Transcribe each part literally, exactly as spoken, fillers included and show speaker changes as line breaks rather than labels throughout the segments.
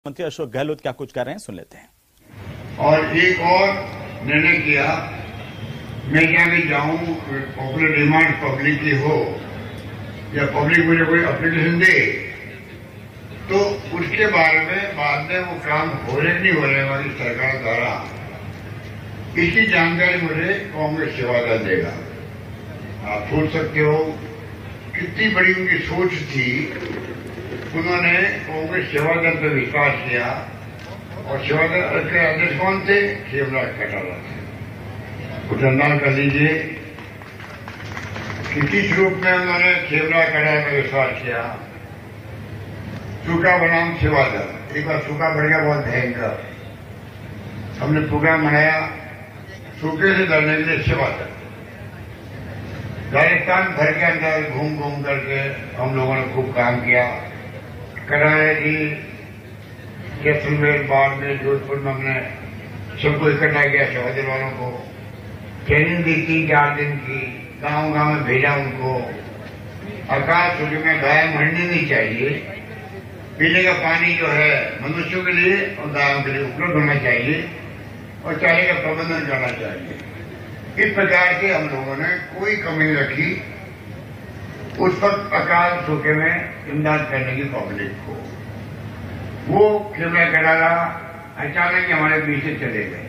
मंत्री अशोक गहलोत क्या कुछ कर रहे हैं, सुन लेते हैं।
और एक और निर्णय किया, मैं क्या भी जाऊं, पॉपुलर डिमांड पब्लिक की हो या पब्लिक मुझे कोई एप्लीकेशन दे तो उसके बारे में बाद में वो काम हो रहे नहीं हो रहे हमारी सरकार द्वारा, इसकी जानकारी मुझे कांग्रेस सेवा दल देगा। आप सोच सकते हो कितनी बड़ी उनकी सोच थी। उन्होंने कांग्रेस सेवा दल पर विश्वास किया और सेवा दल के अध्यक्ष कौन थे? खेमराज कटारा थे। कुछ अंदाज कर लीजिए कि किस रूप में उन्होंने खेमराज कटारा पर विश्वास किया। सूखा बनाम सेवा दल, एक बार सूखा बढ़ गया बहुत भयंकर, हमने प्रोग्राम बनाया सूखे से लड़ने के लिए सेवा दल। राजस्थान भर के अंदर घूम घूम करके हम लोगों ने खूब काम किया। कराए जी, जैसलमेर, बाड़मेर, जोधपुर में हमने सबको इकट्ठा किया, सेवा दल वालों को ट्रेनिंग दी तीन चार दिन की, गांव गांव में भेजा उनको। आकाश सूर्य में गाय मरनी नहीं चाहिए, पीने का पानी जो है मनुष्यों के लिए और गायों के लिए उपलब्ध होना चाहिए और चारे का प्रबंधन करना चाहिए। इस प्रकार से हम लोगों ने कोई कमी नहीं रखी उस वक्त अकाल सूखे में इमदाद करने की पब्लिक को। वो खेमराज कटारा अचानक ही हमारे बीच से चले गए।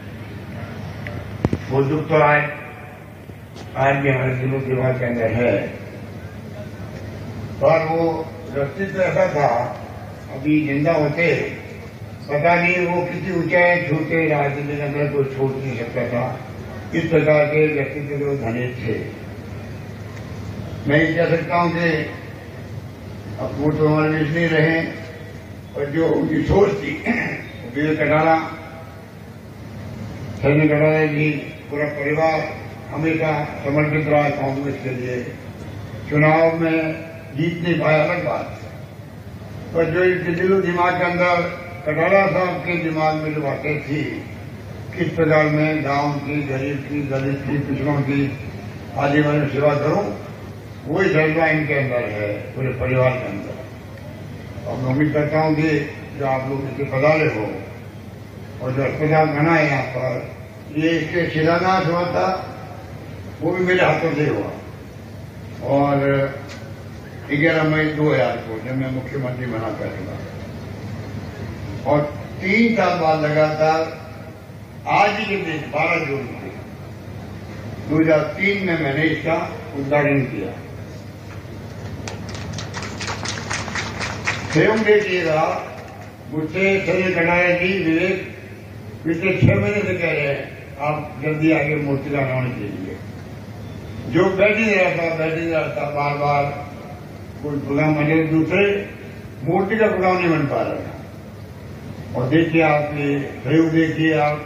वो दुख तो आज आज भी हमारे दिलों दिमाग के अंदर है। और वो व्यक्तित्व ऐसा था, अभी जिंदा होते पता नहीं वो किसी ऊंचाई छूटे राजनीति के अंदर कोई छोड़ नहीं सकता था। इस प्रकार के व्यक्तित्व जो धनी थे। मैं ये कह सकता हूं कि अब वो तो हमारे बीच नहीं रहे और जो उनकी सोच थी, विवेक कटारा, संजय कटारा जी, पूरा परिवार हमेशा समर्पित रहा कांग्रेस के लिए। चुनाव में जीत नहीं पाया अलग बात है, पर जो इनके दिलो दिमाग के अंदर कटारा साहब के दिमाग में जो बातें थी, किस प्रकार में गांव की, गरीब की, दलित की, पिछड़ों की, आदिवासी सेवा करूं, वही जज्बा इनके अंदर है, पूरे परिवार के अंदर। और मैं उम्मीद करता हूं कि जो आप लोग इसके पधारे हो और जो अस्पताल बना है यहाँ पर, ये इसके शिलान्यास हुआ था, वो भी मेरे हाथों से हुआ। और ग्यारह मई दो हजार को जब मैं मुख्यमंत्री बना करूंगा, और तीन साल बाद लगातार आज ही के दिन बारह जून को दो हजार तीन में मैंने इसका उद्घाटन किया। स्वयं देखिएगा, मुझसे संजय कटारा जी, विवेक पिछले छह महीने से कह रहे हैं आप जल्दी आगे मूर्ति लगाने के लिए। जो बैठ ही रहा था बैठ ही रहा था, बार बार कोई प्रोग्राम बने, दूसरे मूर्ति का प्रोग्राम नहीं बन पा रहा था। और देखिए आप ये सहयोग देखिए आप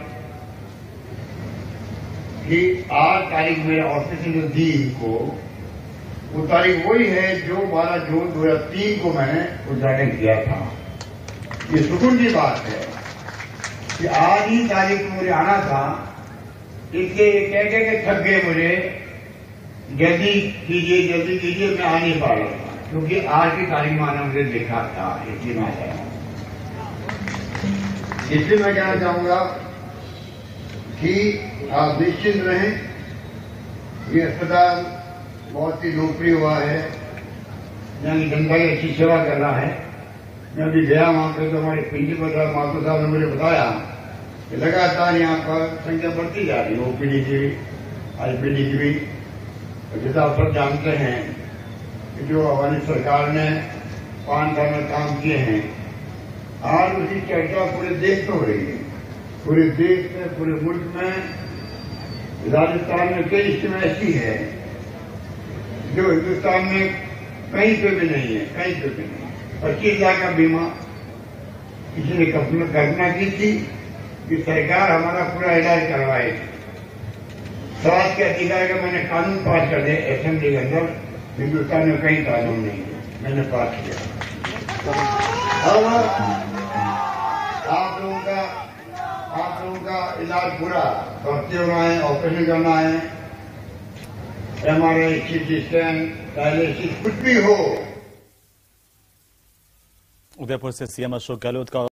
कि आज तारीख मेरे ऑफिस ने जो दी इनको, वो तारीख वही है जो बारह जून दो हजार तीन को मैंने उद्घाटन किया था। ये सुकून की बात है कि आज ही तारीख को मुझे आना था, इसलिए कह कह के थक गए मुझे, जल्दी कीजिए जल्दी कीजिए, मैं आ नहीं पा रहा था क्योंकि आज की तारीख में आना मुझे लिखा था, इसलिए मैं आया। इसलिए मैं कहना चाहूंगा कि आप निश्चित रहें, ये अस्पताल बहुत ही लोकप्रिय हुआ है, यहाँ की जनता की अच्छी सेवा कर रहा है। मैं अभी गया वहां पर तो हमारे प्रिंसिपल साहब, माथुर साहब ने मुझे बताया कि लगातार यहाँ पर संख्या बढ़ती जा रही है, ओपीडी की भी, आईपीडी की भी। जैसा आप सब जानते हैं कि जो हमारी सरकार ने पांच साल में काम किए हैं, आज उसकी चर्चा पूरे देश में हो रही है। पूरे देश में, पूरे मुल्क में, राजस्थान में कई स्कीमें ऐसी है जो हिंदुस्तान में कहीं पे भी नहीं है, कहीं पे भी नहीं। पच्चीस लाख का बीमा किसी ने कल्पना की थी कि सरकार हमारा पूरा इलाज करवाएगी। स्वास्थ्य के अधिकार का मैंने कानून पास कर दिया असेंबली के अंदर, हिंदुस्तान में कहीं कानून नहीं है, मैंने पास किया। अब आप लोगों का आप लोगों का इलाज पूरा भर्ती होना है, ऑपरेशन करना है, एमआरआई, सीटी स्कैन, डायलिसिस, कुछ भी हो।
उदयपुर से सीएम अशोक गहलोत का